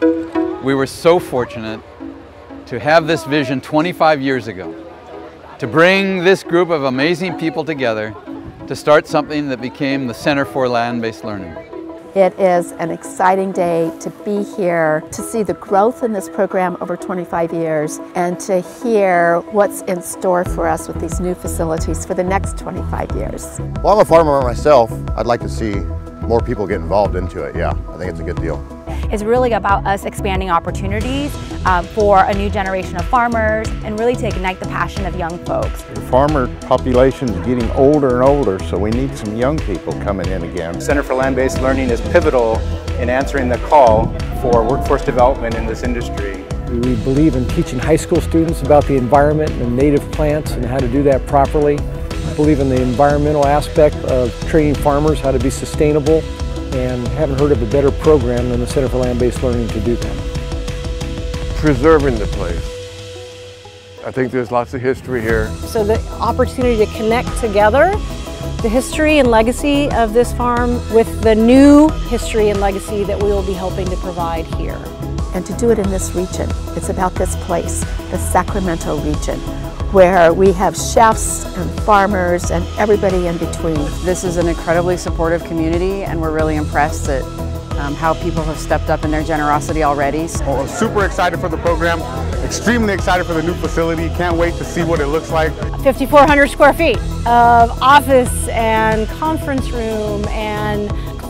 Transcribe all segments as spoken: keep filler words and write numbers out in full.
We were so fortunate to have this vision twenty-five years ago, to bring this group of amazing people together to start something that became the Center for Land-Based Learning. It is an exciting day to be here, to see the growth in this program over twenty-five years, and to hear what's in store for us with these new facilities for the next twenty-five years. Well, I'm a farmer myself. I'd like to see more people get involved into it. Yeah, I think it's a good deal. It's really about us expanding opportunities uh, for a new generation of farmers and really to ignite the passion of young folks. The farmer population is getting older and older, so we need some young people coming in again. Center for Land-Based Learning is pivotal in answering the call for workforce development in this industry. We believe in teaching high school students about the environment and native plants and how to do that properly. We believe in the environmental aspect of training farmers how to be sustainable, and haven't heard of a better program than the Center for Land-Based Learning to do that. Preserving the place. I think there's lots of history here. So the opportunity to connect together the history and legacy of this farm with the new history and legacy that we will be helping to provide here. And to do it in this region. It's about this place, the Sacramento region, where we have chefs and farmers and everybody in between. This is an incredibly supportive community, and we're really impressed at um, how people have stepped up in their generosity already. Well, super excited for the program, extremely excited for the new facility. Can't wait to see what it looks like. fifty-four hundred square feet of office and conference room and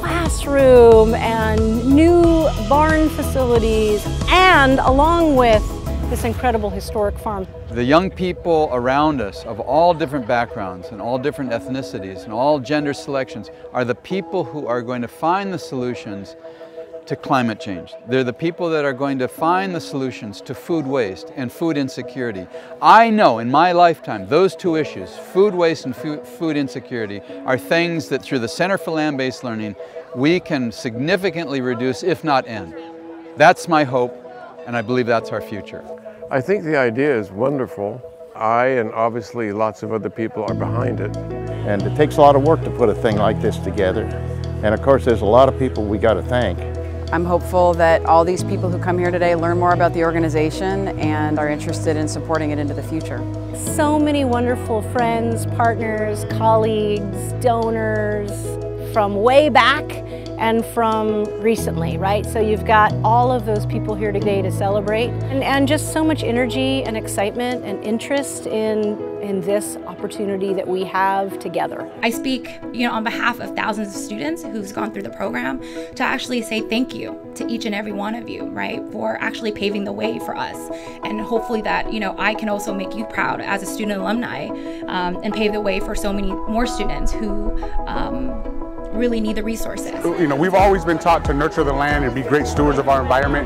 classroom and new barn facilities, and along with this incredible historic farm. The young people around us of all different backgrounds and all different ethnicities and all gender selections are the people who are going to find the solutions to climate change. They're the people that are going to find the solutions to food waste and food insecurity. I know in my lifetime those two issues, food waste and food insecurity, are things that through the Center for Land-Based Learning we can significantly reduce, if not end. That's my hope, and I believe that's our future. I think the idea is wonderful. I and obviously lots of other people are behind it. And it takes a lot of work to put a thing like this together. And of course there's a lot of people we got to thank. I'm hopeful that all these people who come here today learn more about the organization and are interested in supporting it into the future. So many wonderful friends, partners, colleagues, donors from way back and from recently, right? So you've got all of those people here today to celebrate, and, and just so much energy and excitement and interest in, in this opportunity that we have together. I speak, you know, on behalf of thousands of students who've gone through the program to actually say thank you to each and every one of you, right, for actually paving the way for us. And hopefully that, you know, I can also make you proud as a student alumni um, and pave the way for so many more students who um, really need the resources. You know, we've always been taught to nurture the land and be great stewards of our environment,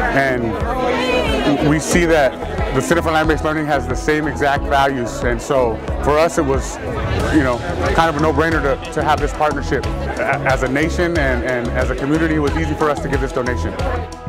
and we see that the Center for Land-Based Learning has the same exact values, and so for us it was, you know, kind of a no-brainer to, to have this partnership. As a nation and, and as a community, it was easy for us to give this donation.